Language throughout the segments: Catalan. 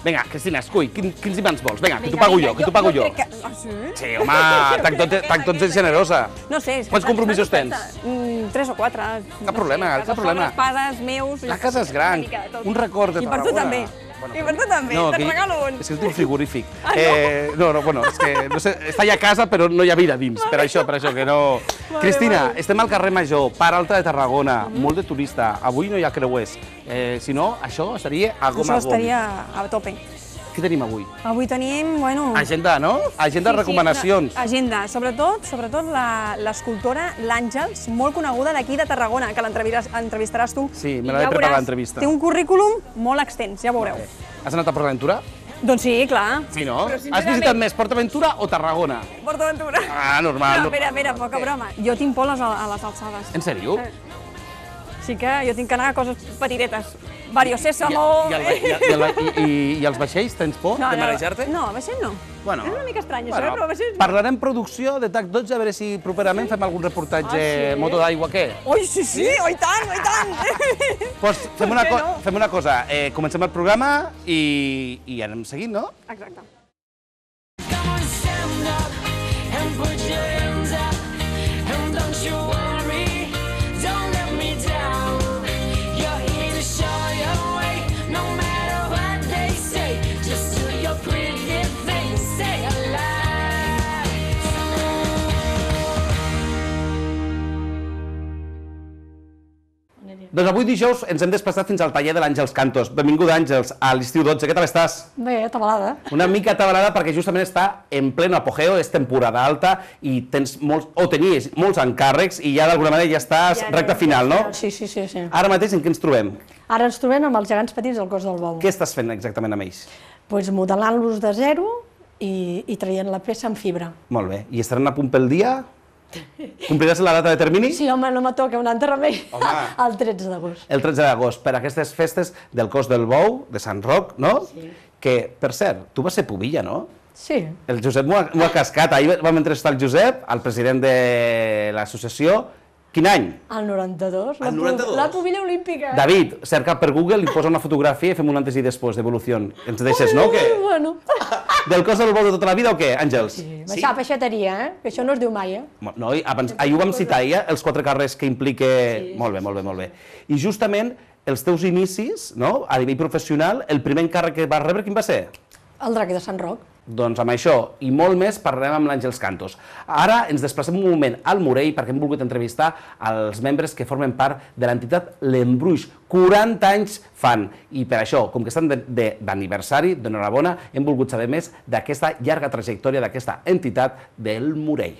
Vinga, Cristina, escull, quins imants vols? Vinga, que t'ho pago jo, que t'ho pago jo. Sí, home, tant tot ets generosa. No sé. Quants compromisos tens? 3 o 4. Cap problema, cap problema. Pares, meus... La casa és gran, un record de Tarragona. I per tu també. I per tu també, te'n regalo un. És que tinc un frigorífic. No, és que, no sé, està allà a casa però no hi ha vida dins, per això que no... Cristina, estem al carrer Major, Part Alta de Tarragona, molt de turista, avui no hi ha creuers, si no, això estaria a gom a gom. Això estaria a tope. Què tenim avui? Avui tenim, bueno... Agenda, no? Agenda de recomanacions. Agenda, sobretot l'escultora l'Àngels, molt coneguda d'aquí de Tarragona, que l'entrevistaràs tu. Sí, me l'ha de preparar l'entrevista. Té un currículum molt extens, ja veureu. Has anat a PortAventura? Doncs sí, clar. Sí, no? Has visitat més PortAventura o Tarragona? PortAventura. Ah, normal. No, espera, poca broma. Jo tinc por a les alçades. En sèrio? Sí que jo tinc que anar a coses petiretes. Vario Sésamo... I els vaixells, tens por de marejar-te? No, vaixell no. És una mica estrany, això, però vaixell no. Parlarem producció de TAC 12, a veure si properament fem algun reportatge moto d'aigua, què? Oi, sí, oi tant, oi tant! Doncs fem una cosa, comencem el programa i anem seguint, no? Exacte. Doncs avui dijous ens hem desplaçat fins al taller de l'Àngels Cantos. Benvinguda, Àngels, a l'estiu 12. Què tal estàs? Bé, atabalada. Una mica atabalada perquè justament està en pleno apogeo, és temporada alta i tens tenies molts encàrrecs i ja d'alguna manera ja estàs recta final, no? Sí. Ara mateix en què ens trobem? Ara ens trobem amb els gegants petits del cos del bou. Què estàs fent exactament amb ells? Doncs modelant-los de zero i traient la peça en fibra. Molt bé. I estaran a punt pel dia? Compliràs la data de termini? Sí, home, no me toca un altre remei. El 13 d'agost. El 13 d'agost, per aquestes festes del cos del bou, de Sant Roc, no? Sí. Que, per cert, tu vas ser pubilla, no? Sí. El Josep m'ho ha cascat. Ahir vam entrevistar el Josep, el president de l'associació. Quin any? El 92. El 92? La pubilla olímpica. David, cerca per Google i posa una fotografia i fem un antes i després d'evolució. Ens deixes, no? Bueno. Del cos del bou de tota la vida o què, Àngels? Sí, baixar peixateria, que això no es diu mai, No, ahir ho vam citar, els 4 carrers que implica... Molt bé. I justament els teus inicis, a nivell professional, el primer encàrrec que vas rebre, quin va ser? El drac de Sant Roc. Doncs amb això i molt més parlarem amb l'Àngels Cantos. Ara ens desplacem un moment al Morell perquè hem volgut entrevistar els membres que formen part de l'entitat L'Embruix. 40 anys fan i per això, com que estan d'aniversari, d'enhorabona, hem volgut saber més d'aquesta llarga trajectòria d'aquesta entitat del Morell.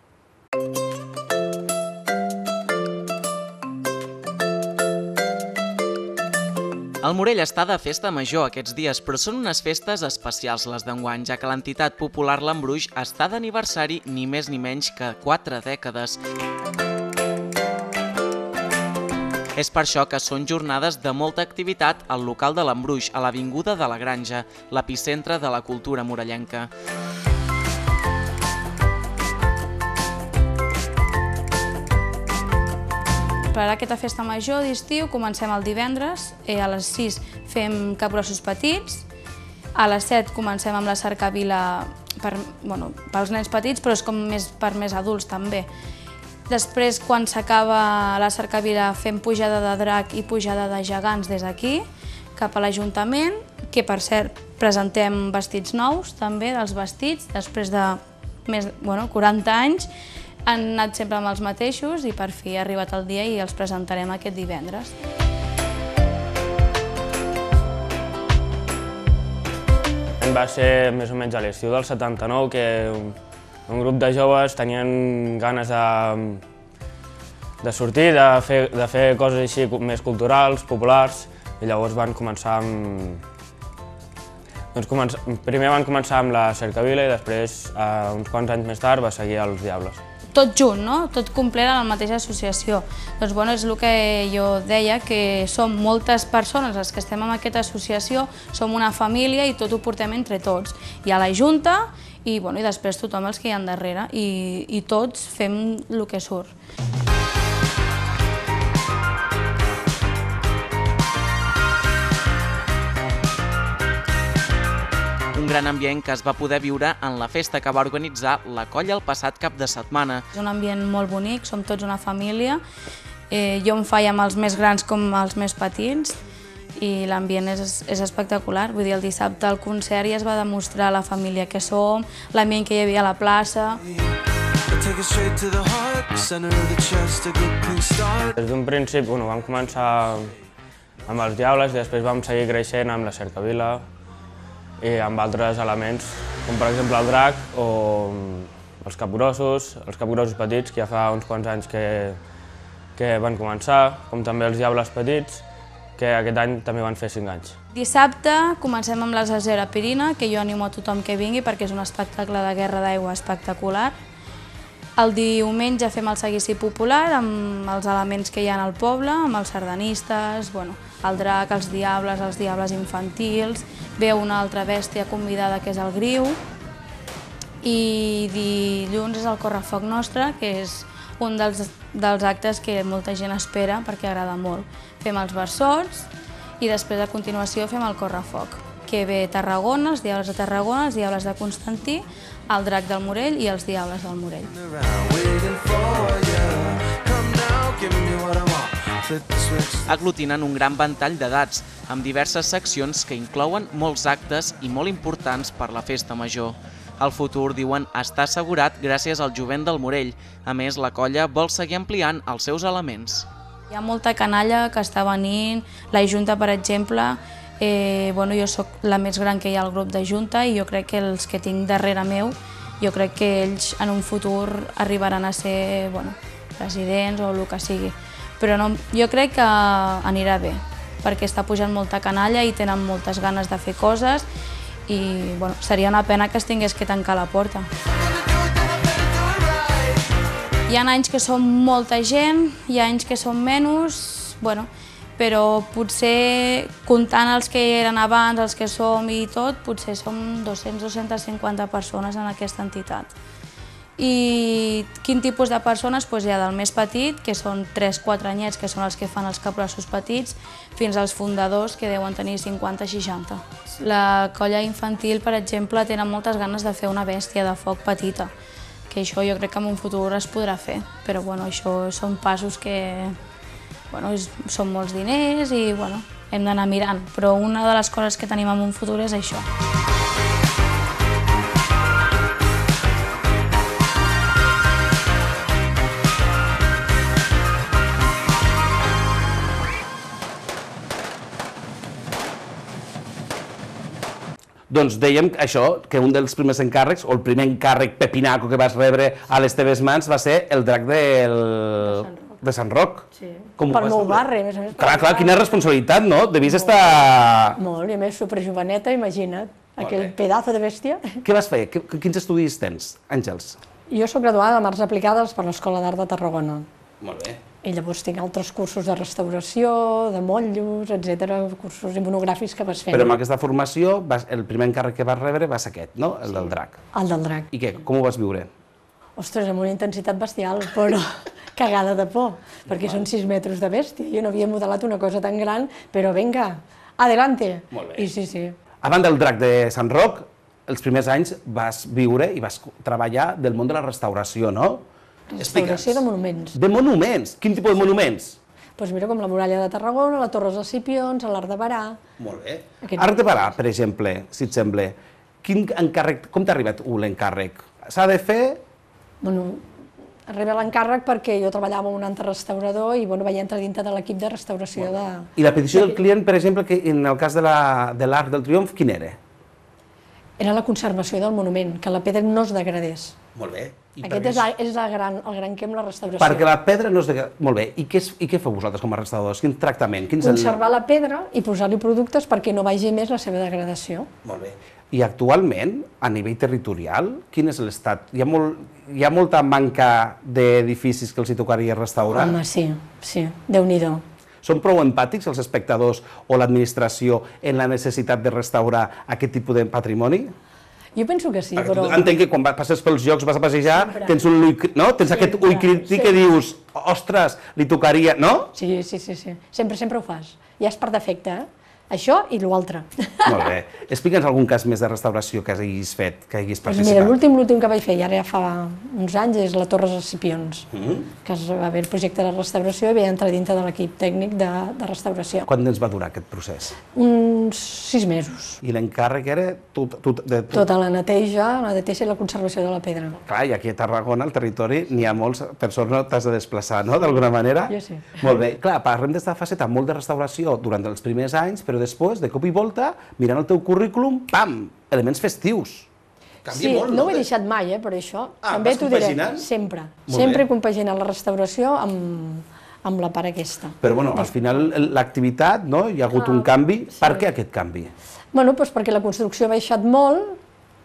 El Morell està de festa major aquests dies, però són unes festes especials les d'enguany, ja que l'entitat popular L'Embruix està d'aniversari ni més ni menys que 4 dècades. És per això que són jornades de molta activitat al local de l'Embruix, a l'avinguda de la Granja, l'epicentre de la cultura morellenca. Per aquesta festa major d'estiu comencem el divendres, a les 6 fem capgrossos petits, a les 7 comencem amb la cercavila pels nens petits, però és com per més adults també. Després, quan s'acaba la cercavila, fem pujada de drac i pujada de gegants des d'aquí, cap a l'Ajuntament, que per cert presentem vestits nous també, dels vestits, després de 40 anys, han anat sempre amb els mateixos i per fi ha arribat el dia i els presentarem aquest divendres. Va ser més o menys a l'estiu del 79 que un grup de joves tenien ganes de sortir, de fer coses així més culturals, populars, i llavors van començar amb... Primer van començar amb la cercavila i després, uns quants anys més tard, va seguir els Diables. Tot junt, no? Tot complet a la mateixa associació. Doncs és el que jo deia, que som moltes persones les que estem en aquesta associació, som una família i tot ho portem entre tots. Hi ha la Junta i després tothom els que hi ha darrere i tots fem el que surt. gran ambient que es va poder viure en la festa que va organitzar la colla el passat cap de setmana. És un ambient molt bonic, som tots una família. Jo em faig amb els més grans com els més petits i l'ambient és espectacular. Vull dir, el dissabte al concert ja es va demostrar la família que som, l'ambient que hi havia a la plaça. Des d'un principi vam començar amb els Diables i després vam seguir creixent amb la Cercavila i amb altres elements, com per exemple el Drac o els capgrossos petits, que ja fa uns quants anys que van començar, com també els Diables petits, que aquest any també van fer 5 anys. Dissabte comencem amb la Zazera Pirina, que jo animo a tothom que vingui perquè és un espectacle de guerra d'aigua espectacular. El diumenge fem el seguici popular amb els elements que hi ha al poble, amb els sardanistes, el drac, els diables infantils, ve una altra bèstia convidada que és el griu, i dilluns és el correfoc nostre, que és un dels actes que molta gent espera perquè agrada molt. Fem els versots i després a continuació fem el correfoc, que ve Tarragona, els Diables de Tarragona, els Diables de Constantí, el Drac del Morell i els Diables del Morell. Aglutinant un gran ventall d'edats, amb diverses seccions que inclouen molts actes i molt importants per la festa major. El futur, diuen, està assegurat gràcies al jovent del Morell. A més, la colla vol seguir ampliant els seus elements. Hi ha molta canalla que està venint, la Junta, per exemple, jo soc la més gran que hi ha al grup de Junta i jo crec que els que tinc darrere meu, jo crec que ells en un futur arribaran a ser presidents o el que sigui. Però jo crec que anirà bé, perquè està pujant molta canalla i tenen moltes ganes de fer coses i seria una pena que es tingués que tancar la porta. Hi ha anys que som molta gent, hi ha anys que som menys, però potser comptant els que eren abans, els que som i tot, potser som 200-250 persones en aquesta entitat. I quin tipus de persones? Hi ha del més petit, que són 3-4 anyets, que són els que fan els capgrossos petits, fins als fundadors, que deuen tenir 50-60. La colla infantil, per exemple, tenen moltes ganes de fer una bèstia de foc petita, que això jo crec que en un futur es podrà fer, però això són passos que són molts diners i hem d'anar mirant, però una de les coses que tenim en un futur és això. Doncs dèiem això, que un dels primers encàrrecs, o el primer encàrrec pepinaco que vas rebre a les teves mans va ser el drac de Sant Roc. Sí, pel meu barri, a més a més. Clar, quina responsabilitat, no? Devies estar... Molt, i a més superjoveneta, imagina't, aquell pedazo de bèstia. Què vas fer? Quins estudis tens, Àngels? Jo soc graduada en Arts Aplicades per l'Escola d'Art de Tarragona. Molt bé. I llavors tinc altres cursos de restauració, de motllos, etc., cursos monogràfics que vas fent. Però amb aquesta formació, el primer encàrrec que vas rebre va ser aquest, no? El del drac. El del drac. I què? Com ho vas viure? Ostres, amb una intensitat bestial, però cagada de por, perquè són 6 metres de bèstia. Jo no havia modelat una cosa tan gran, però vinga, adelante. Molt bé. I sí. Abans del drac de Sant Roc, els primers anys vas viure i vas treballar del món de la restauració, no? Restauració de monuments. De monuments? Quin tipus de monuments? Doncs mira, com la muralla de Tarragona, la Torre dels Escipions, l'Arc de Barà... Molt bé. Arc de Barà, per exemple, si et sembla, quin encàrrec, com t'ha arribat l'encàrrec? S'ha de fer... Arriba l'encàrrec perquè jo treballava amb un altre restaurador i vaig entrar dintre de l'equip de restauració de... I la petició del client, per exemple, que en el cas de l'Arc del Triomf, quin era? Era la conservació del monument, que la pedra no es degradés. Molt bé. Aquest és el gran que amb la restauració. Perquè la pedra no es degradés. Molt bé. I què feu vosaltres com a restauradors? Quin tractament? Conservar la pedra i posar-li productes perquè no vagi més la seva degradació. Molt bé. I actualment, a nivell territorial, quin és l'estat? Hi ha molta manca d'edificis que els hi tocaria restaurar? Home, sí, Déu-n'hi-do. Són prou empàtics els espectadors o l'administració en la necessitat de restaurar aquest tipus de patrimoni? Jo penso que sí, però... Entenc que quan passes pels llocs, vas a passejar, tens un ull, no? Tens aquest ull crític que dius, ostres, li tocaria, no? Sí. Sempre ho fas. Ja és per defecte, Això i l'altre. Molt bé. Explica'ns algun cas més de restauració que hagis fet, que hagis Doncs mira, participat. l'últim que vaig fer, i ara ja fa uns anys, és la Torre dels Escipions, que va haver el projecte de restauració i vaig entrar dintre de l'equip tècnic de restauració. Quant temps va durar aquest procés? Uns 6 mesos. I l'encàrrec era Tota la neteja i la conservació de la pedra. Clar, i aquí a Tarragona, al territori, n'hi ha molts, per sort no t'has de desplaçar, no?, d'alguna manera. Jo sí. Molt bé. Clar, parlem d'esta faceta molt de restauració durant els primers anys, però després, de cop i volta, mirant el teu currículum, pam, elements festius. Canvia Sí, molt, no ho he deixat mai, per això. Ah, També vas t'ho diré, compaginant? sempre. Molt Sempre bé. he compaginat la restauració amb la part aquesta. Però, bueno, al final, l'activitat, no?, hi ha hagut un canvi. Per què aquest canvi? Bueno, doncs perquè la construcció ha baixat molt,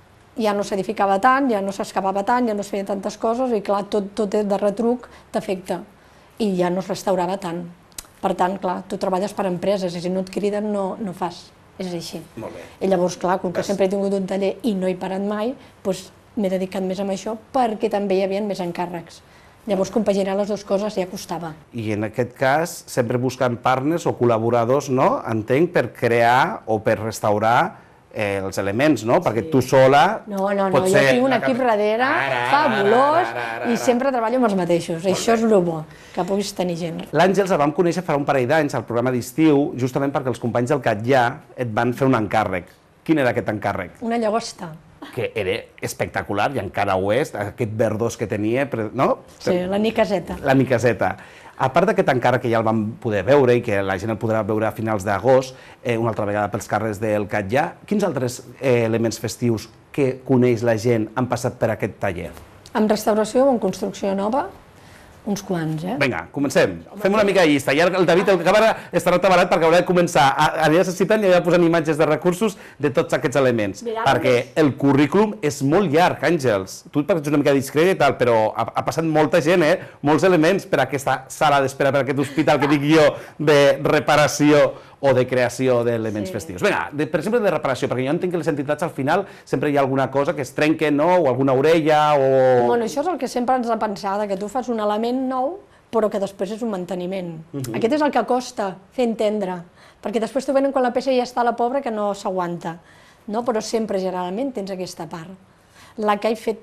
ja no s'edificava tant, ja no s'excavava tant, ja no es feien tantes coses i, clar, tot de retruc t'afecta i ja no es restaurava tant. Per tant, clar, tu treballes per empreses i si no et criden no fas. És així. Molt bé. I llavors, clar, com que sempre he tingut un taller i no he parat mai, doncs m'he dedicat més a això perquè també hi havia més encàrrecs. Llavors, compaginar les dues coses ja costava. I en aquest cas, sempre buscant partners o col·laboradors, no?, entenc, per crear o per restaurar els elements, no?, perquè tu sola... No, jo tinc un equip darrere fabulós i sempre treballo amb els mateixos. Això és el bo, que puguis tenir gent. L'Àngels el vam conèixer fa un parell d'anys al programa d'estiu, justament perquè els companys del Catllà et van fer un encàrrec. Quin era aquest encàrrec? Una llagosta. Que era espectacular, i encara ho és, aquest verdós que tenia, no? Sí, la nicaseta. La nicaseta. A part d'aquest encàrrec que ja el vam poder veure i que la gent el podrà veure a finals d'agost, una altra vegada pels carrers del Catllà, quins altres elements festius que coneix la gent han passat per aquest taller? Amb restauració o amb construcció nova, uns quants, Vinga, comencem. Fem una mica de llista. I ara el David, el càmera, estarà tabarat perquè haurà de començar a anar necessitant i anar posant imatges de recursos de tots aquests elements. Perquè el currículum és molt llarg, Àngels. Tu ets una mica discret i tal, però ha passat molta gent, molts elements per a aquesta sala d'espera, per a aquest hospital que dic jo de reparació o de creació d'elements festius. Vinga, per exemple, de reparació, perquè jo entenc que les entitats al final sempre hi ha alguna cosa que es trenquen, no?, o alguna orella, o... Bueno, això és el que sempre ens ha pensat, que tu fas un element nou, però que després és un manteniment. Aquest és el que costa fer entendre, perquè després t'ho venen quan la peça ja està a la pobra que no s'aguanta, no? Però sempre, generalment, tens aquesta part. La que he fet,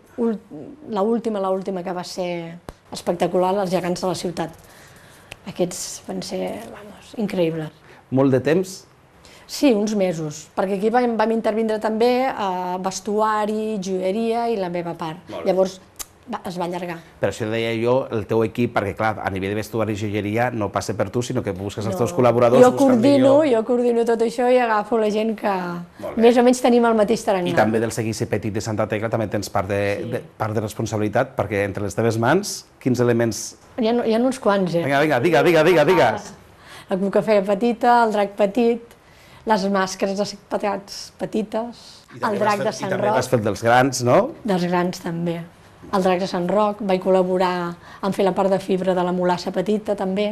l'última que va ser espectacular, els gegants de la ciutat. Aquests van ser, increïbles. Molt de temps? Sí, uns mesos, perquè aquí vam intervindre també vestuari, joieria i la meva part. Llavors es va allargar. Per això deia jo, el teu equip, perquè clar, a nivell de vestuari i joieria no passa per tu, sinó que busques els teus col·laboradors. Jo coordino tot això i agafo la gent que més o menys tenim el mateix tarannà. I també del Seguici Petit de Santa Tecla també tens part de responsabilitat, perquè entre les teves mans, quins elements... Hi ha uns quants, Vinga, digues. La cucafè petita, el drac petit, les màscares de petats petites, el drac de Sant Roc. I també vas fer dels grans, no? Dels grans també. El drac de Sant Roc, vaig col·laborar en fer la part de fibra de la mulassa petita també.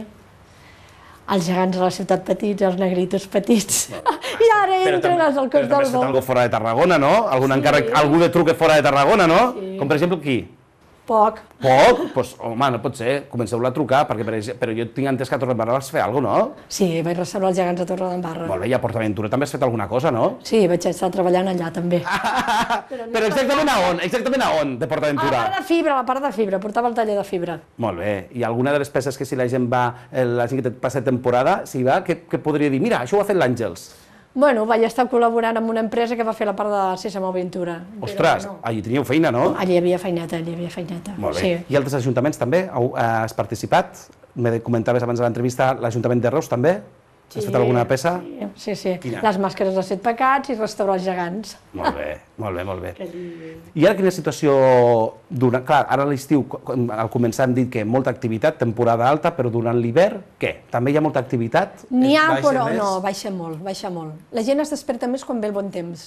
Els gegants de la ciutat petits, els negritos petits. I ara entren els del cos del Però també has fet alguna fora de Tarragona, no? Algun encàrrec, algú de truque fora de Tarragona, no? Com per exemple qui? Poc. Poc? Doncs, home, no pot ser. Comenceu-la a trucar, però jo tinc entès que a Torredembarra vas fer alguna cosa, no? Sí, vaig restaurar els gegants de Torredembarra. Molt bé, i a PortAventura també has fet alguna cosa, no? Sí, vaig estar treballant allà també. Però exactament a on? Exactament a on, de PortAventura? A la part de fibra, portava el taller de fibra. Molt bé. I alguna de les peces que si la gent que passa temporada, si va, què podria dir? Mira, això ho ha fet l'Àngels. Bueno, vaig estar col·laborant amb una empresa que va fer la part de Sésamo Aventura. Ostres, allí teníeu feina, no? Allí hi havia feineta, Molt bé. I altres ajuntaments també? Has participat? Me comentaves abans de l'entrevista, l'Ajuntament de Reus també? Has fet alguna peça? Sí. Les màscares de 7 pecats i restaurar els gegants. Molt bé. I ara quina situació... Clar, ara a l'estiu, al començar hem dit que molta activitat, temporada alta, però durant l'hivern, què? També hi ha molta activitat? N'hi ha, però no, baixa molt. La gent es desperta més quan ve el bon temps.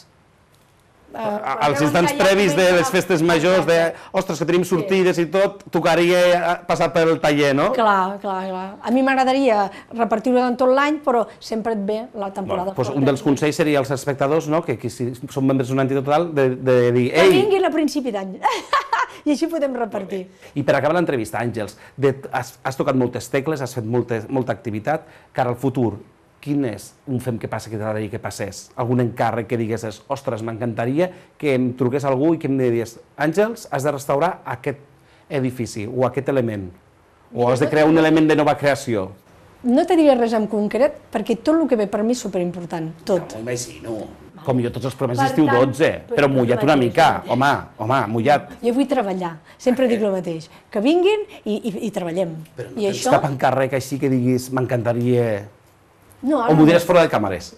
Als instants previs de les festes majors, ostres, que tenim sortides i tot, tocaria passar pel taller, no? Clar. A mi m'agradaria repartir-ho durant tot l'any, però sempre et ve la temporada. Un dels consells seria als espectadors, que si són membres d'una entitat total, de dir... Que vinguin a principi d'any, i així podem repartir. I per acabar l'entrevista, Àngels, has tocat moltes tecles, has fet molta activitat, cara al futur. quin és un fem que passa que t'agradaria que passés? Algun encàrrec que diguessis, ostres, m'encantaria que em truqués algú i que em digués, Àngels, has de restaurar aquest edifici o aquest element, o has de crear un element de nova creació? No te diré res en concret, perquè tot el que ve per mi és superimportant, tot. No, m'imagino. Com jo tots els programes d'estiu 12, però mullat una mica, home, mullat. Jo vull treballar, sempre dic el mateix, que vinguin i treballem. Però no tens cap encàrrec així que diguis, m'encantaria... O m'ho diràs fora de càmeres.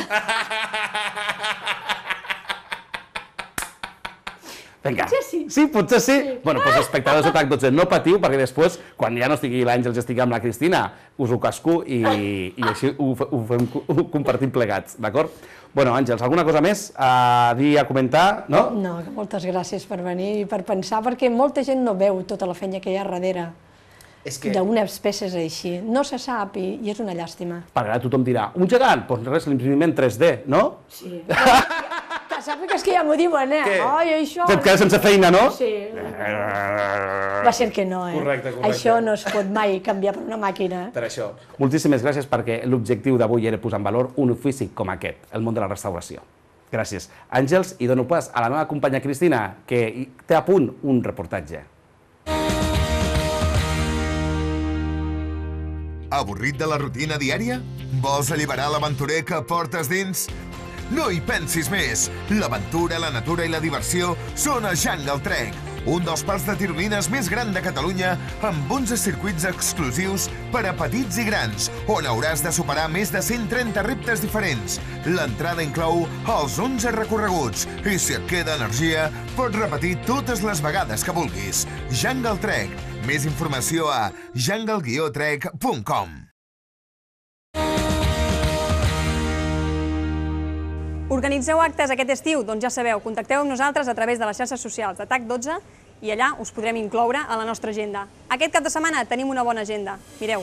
Vinga. Potser sí. Sí, potser sí. Bueno, doncs espectadors d'Atac 12, no patiu, perquè després, quan ja no estigui l'Àngels i estigui amb la Cristina, us ho casco i així ho compartim plegats, d'acord? Bueno, Àngels, alguna cosa més a dir, a comentar, no? No, moltes gràcies per venir i per pensar, perquè molta gent no veu tota la feina que hi ha darrere d'unes peces així. No se sap i és una llàstima. Perquè ara tothom dirà, un gegant? Doncs res, l'imprimim en 3D, no? Sí. Que sàpigues que ja m'ho diuen, Ai, això... Et quedes sense feina, no? Sí. Va ser que no, Correcte. Això no es pot mai canviar per una màquina. Per això. Moltíssimes gràcies perquè l'objectiu d'avui era posar en valor un ofici com aquest, el món de la restauració. Gràcies. Àngels, i dono pas a la meva companya Cristina, que té a punt un reportatge. Avorrit de la rutina diària? Vols alliberar l'aventurer que portes dins? No hi pensis més! L'aventura, la natura i la diversió són a Jungle Trek, un dels parcs de tirolines més gran de Catalunya, amb 11 circuits exclusius per a petits i grans, on hauràs de superar més de 130 reptes diferents. L'entrada inclou els 11 recorreguts, i si et queda energia, pots repetir totes les vegades que vulguis. Jungle Trek. Més informació a jungle-trek.com. Organitzeu actes aquest estiu? Doncs ja sabeu, contacteu amb nosaltres a través de les xarxes socials d'Atac 12 i allà us podrem incloure a la nostra agenda. Aquest cap de setmana tenim una bona agenda. Mireu.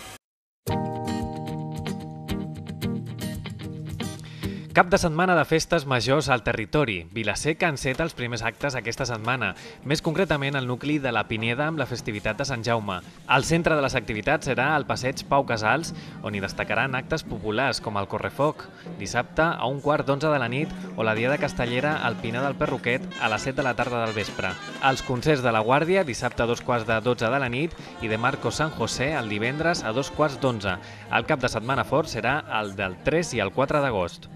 Cap de setmana de festes majors al territori. Vilaseca enceta els primers actes aquesta setmana, més concretament el nucli de la Pineda amb la festivitat de Sant Jaume. Al centre de les activitats serà el passeig Pau Casals, on hi destacaran actes populars com el Correfoc, dissabte a 1:15 de la nit, o la Diada Castellera al Pinar del Perroquet a les 7 de la tarda del vespre. Els concerts de la Guàrdia, dissabte a 2:12 de la nit, i de Marco San José el divendres a 2:11. El cap de setmana fort serà el del 3 i el 4 d'agost.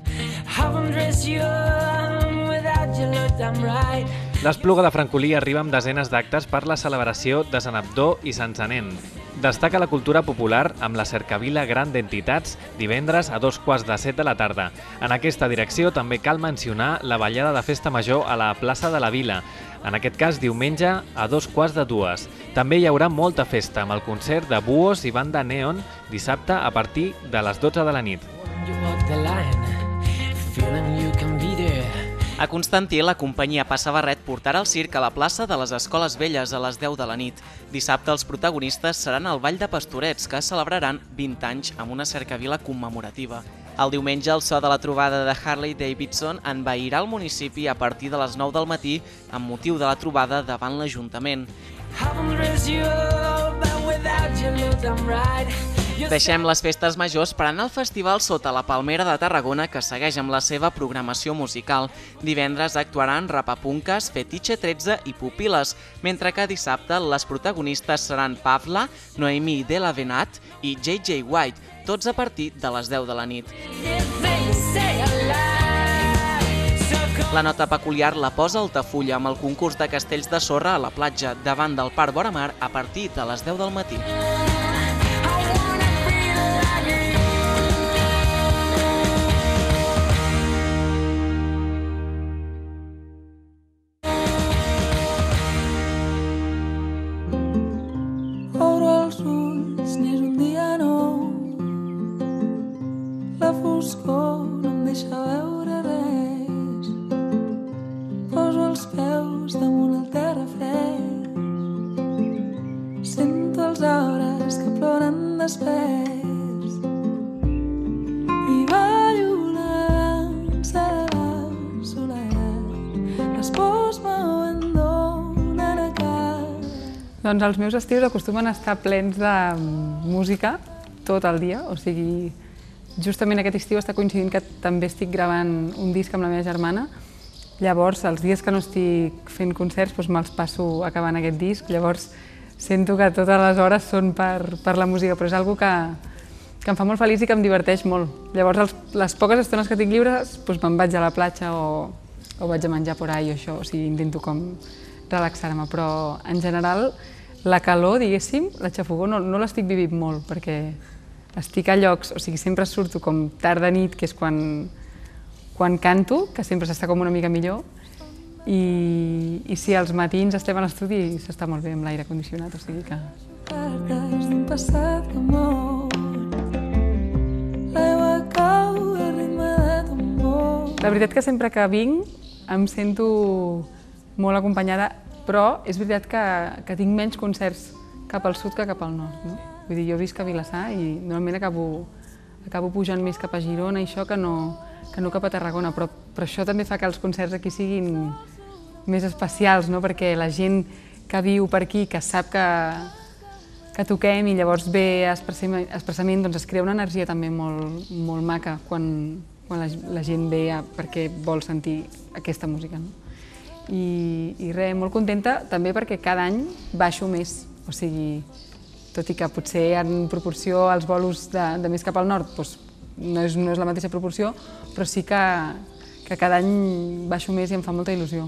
L'Espluga de Francolí arriba amb desenes d'actes per la celebració de Sant Abdó i Sant Sanent. Destaca la cultura popular amb la cercavila gran d'entitats divendres a 6:45 de la tarda. En aquesta direcció també cal mencionar la ballada de festa major a la plaça de la Vila, en aquest cas diumenge a 2:45. També hi haurà molta festa amb el concert de Buos i banda Neon dissabte a partir de les 12 de la nit. A Constantí, la companyia Passa Barret portarà el circ a la plaça de les Escoles Velles a les 10 de la nit. Dissabte els protagonistes seran el Ball de Pastorets, que celebraran 20 anys amb una cercavila commemorativa. El diumenge, el so de la trobada de Harley Davidson envairà el municipi a partir de les 9 del matí amb motiu de la trobada davant l'Ajuntament. Deixem les festes majors per anar al Festival Sota la Palmera de Tarragona, que segueix amb la seva programació musical. Divendres actuaran Rapapunques, Fetiche 13 i Pupiles, mentre que dissabte les protagonistes seran Pavla, Noemí de la Venat i JJ White, tots a partir de les 10 de la nit. La nota peculiar la posa Altafulla amb el concurs de castells de sorra a la platja davant del Parc Voramar a partir de les 10 del matí. Obro els ulls, n'és un dia nou. La foscor no em deixa veure res. Poso els peus damunt el terra fred. Sento els arbres que ploren desperts. I ballo la dansa de la soledat. Les pors m'abandonen a casa. Doncs els meus estius acostumen a estar plens de música tot el dia, o sigui, justament aquest estiu està coincidint que també estic gravant un disc amb la meva germana. Llavors, els dies que no estic fent concerts, me'ls passo acabant aquest disc. Llavors, sento que totes les hores són per la música, però és una cosa que em fa molt feliç i que em diverteix molt. Llavors, les poques estones que tinc lliures, me'n vaig a la platja o vaig a menjar por ahí o això, o sigui, intento com relaxar-me, però en general la calor, diguéssim, la xafogor no l'estic vivint molt, perquè estic a llocs, o sigui, sempre surto com tard de nit, que és quan canto, que sempre s'està com una mica millor, i sí, als matins estem a l'estudi i s'està molt bé amb l'aire condicionat, o sigui que... Cartes d'un passat que mor, l'aigua cau a ritme de tambor. La veritat que sempre que vinc em sento molt acompanyada, però és veritat que tinc menys concerts cap al sud que cap al nord, no? Vull dir, jo visc a Vilassar i normalment acabo pujant més cap a Girona i això que no cap a Tarragona, però això també fa que els concerts aquí siguin més especials, no? Perquè la gent que viu per aquí, que sap que toquem i llavors ve expressament, doncs es crea una energia també molt maca quan la gent ve perquè vol sentir aquesta música, no? I res, molt contenta també perquè cada any baixo més, o sigui, tot i que potser en proporció als bolos de més cap al nord no és la mateixa proporció, però sí que cada any baixo més i em fa molta il·lusió.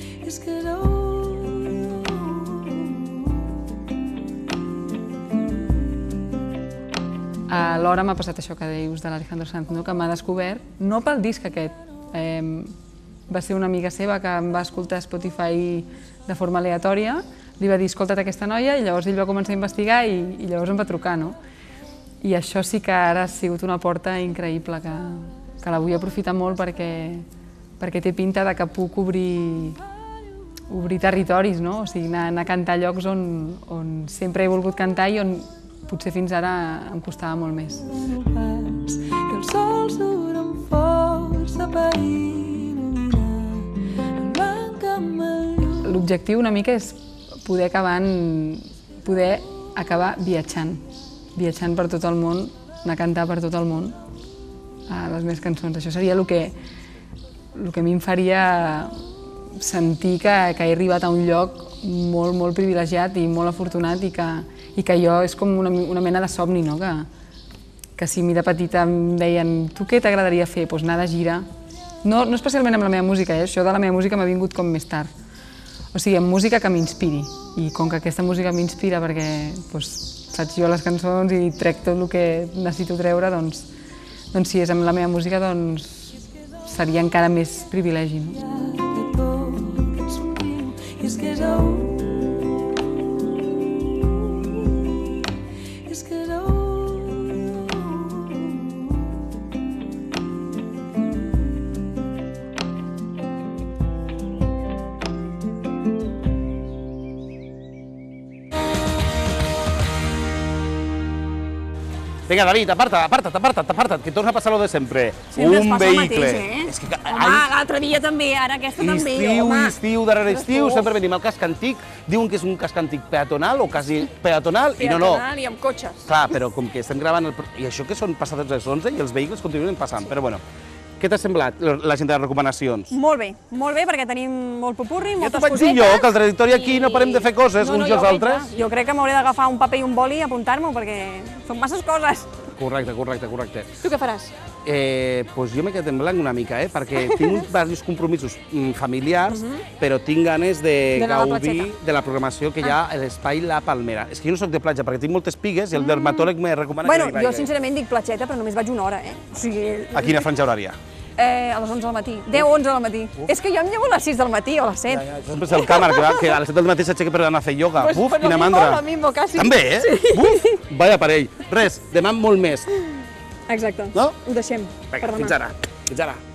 Alhora m'ha passat això que dius de l'Alejandro Sanz, que m'ha descobert, no pel disc aquest, va ser una amiga seva que em va escoltar a Spotify de forma aleatòria, li va dir, escolta't aquesta noia, i llavors ell va començar a investigar i llavors em va trucar, no? I això sí que ara ha sigut una porta increïble, que la vull aprofitar molt perquè té pinta de que puc obrir territoris, no? O sigui, anar a cantar a llocs on sempre he volgut cantar i on potser fins ara em costava molt més. Que el sol surt amb força per il·luminar el blanc amb el llum. L'objectiu una mica és poder acabar viatjant per tot el món, anar a cantar per tot el món les meves cançons. Això seria el que a mi em faria sentir que he arribat a un lloc molt, molt privilegiat i molt afortunat i que jo és com una mena de somni, no? Que si a mi de petita em deien tu què t'agradaria fer? Doncs anar de gira. No especialment amb la meva música, això de la meva música m'ha vingut com més tard. O sigui, amb música que m'inspiri. I com que aquesta música m'inspira perquè faig jo les cançons i trec tot el que necessito treure, doncs si és amb la meva música, doncs seria encara més privilegi. Vinga, David, aparta't, que torna a passar lo de sempre. Sempre ens Un passa el vehicle. mateix, Home, l'altre dia també, ara aquesta també, home. Estiu, darrere estiu, sempre venim al casc antic. Diuen que és un casc antic peatonal o quasi peatonal, i no. Peatonal i amb cotxes. Clar, però com que estem gravant... I això que són passades les 11 i els vehicles continuen passant, però bueno. Què t'ha semblat la gent de les recomanacions? Molt bé, perquè tenim molt popurri, Ja moltes t'ho vaig dir jo, que al trajectori aquí no parem de fer coses uns i els altres. Jo crec que m'hauré d'agafar un paper i un boli i apuntar-m'ho, perquè són masses coses. Correcte. Tu què faràs? Doncs jo m'he quedat en blanc una mica, perquè tinc diversos compromisos familiars, però tinc ganes de gaudir de la programació que hi ha a l'espai La Palmera. És que jo no soc de platja, perquè tinc moltes pigues i el dermatòleg me recomana que no hi vagi. Jo sincerament dic platxeta, però només vaig una hora, O sigui... A quina franja horària? A les 11 del matí, 10-11 del matí. És que jo em llevo a les 6 del matí o a les 7. Sempre és el càmer, que a les 7 del matí s'aixeca per anar a fer ioga. Buf, quina mandra. Lo mismo, quasi. També, Buf, vaya parell. Res, demà molt més. Exacte. No? Ho deixem per demà. Fins ara.